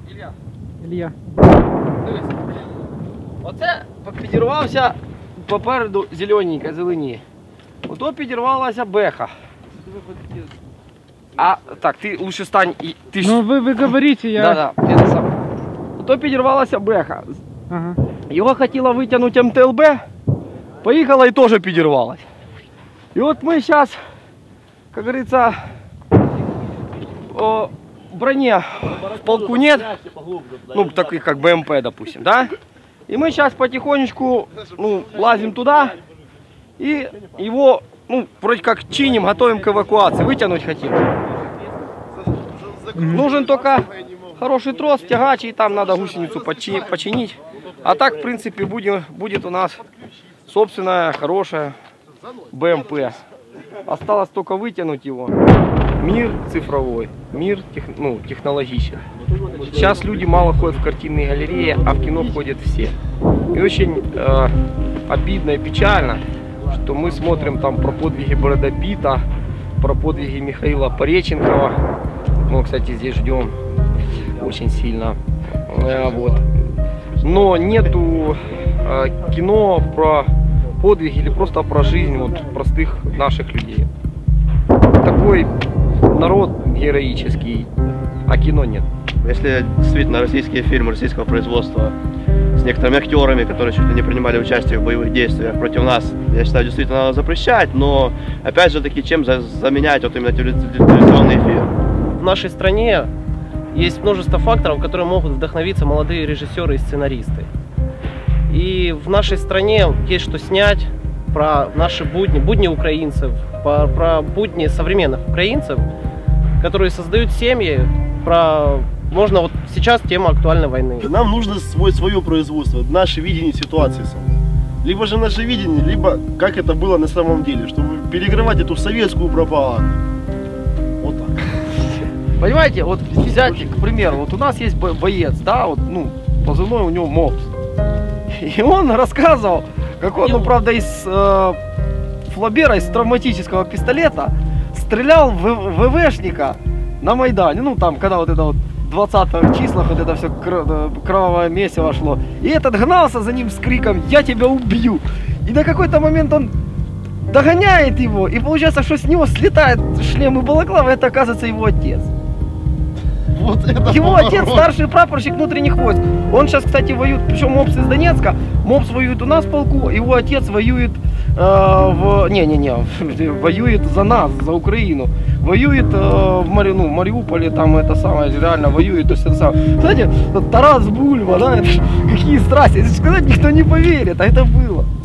Ілля. Дивись. Оце підірвався попереду зелененька, зелені. Ото підірвалася беха. А, так, ти лучше стань і... Ти ж... Ну ви говорите, я... Да, это сам. Ото підірвалася беха. Ага. Його хотіла витягнути МТЛБ, поїхала і теж підірвалась. І от ми зараз, як говориться, в броне в полку нет, ну таких как БМП, допустим, да? И мы сейчас потихонечку, ну, лазим туда и его, ну, вроде как чиним, готовим к эвакуации, вытянуть хотим. Нужен только хороший трос, тягач, и там надо гусеницу починить. А так, в принципе, будет у нас собственная хорошая БМП. Осталось только вытянуть его. Мир цифровой, мир технологичный. Сейчас люди мало ходят в картинные галереи, а в кино ходят все. И очень обидно и печально, что мы смотрим там про подвиги Брэда Питта, про подвиги Михаила Пореченкова. Мы, кстати, здесь ждем очень сильно. Вот. Но нету кино про подвиги или просто про жизнь вот простых наших людей. Такой народ героический, а кино нет. Если действительно российские фильмы российского производства с некоторыми актерами, которые чуть ли не принимали участие в боевых действиях против нас, я считаю, действительно надо запрещать, но опять же таки, чем заменять вот именно телевизионный эфир? В нашей стране есть множество факторов, которые могут вдохновиться молодые режиссеры и сценаристы. И в нашей стране есть что снять про наши будни украинцев, про будни современных украинцев, которые создают семьи, можно вот сейчас тема актуальной войны. Нам нужно свое производство, наше видение ситуации. Либо же наше видение, либо как это было на самом деле, чтобы перегревать эту советскую пропаганду. Вот так. Понимаете, вот взять, к примеру, вот у нас есть боец, да, вот, ну, позывной у него МОПС. И он рассказывал, как он, ну, правда, из флабера, из травматического пистолета стрелял в ВВшника на Майдане. Ну, там, когда вот это вот 20 числах вот это все кровавое месиво шло. И этот гнался за ним с криком «Я тебя убью!». И на какой-то момент он догоняет его, и получается, что с него слетает шлем и балаклава, это оказывается его отец. Вот это Его поворот. отец старший прапорщик внутренних войск. Он сейчас, кстати, воюет, причем МОПС из Донецка. МОПС воюет у нас в полку, его отец воюет воюет за нас, за Украину. Воюет в Мариуполе, там это самое, реально воюет. То есть это самое. Кстати, Тарас Бульба, да, это, какие страсти, если сказать, никто не поверит, а это было.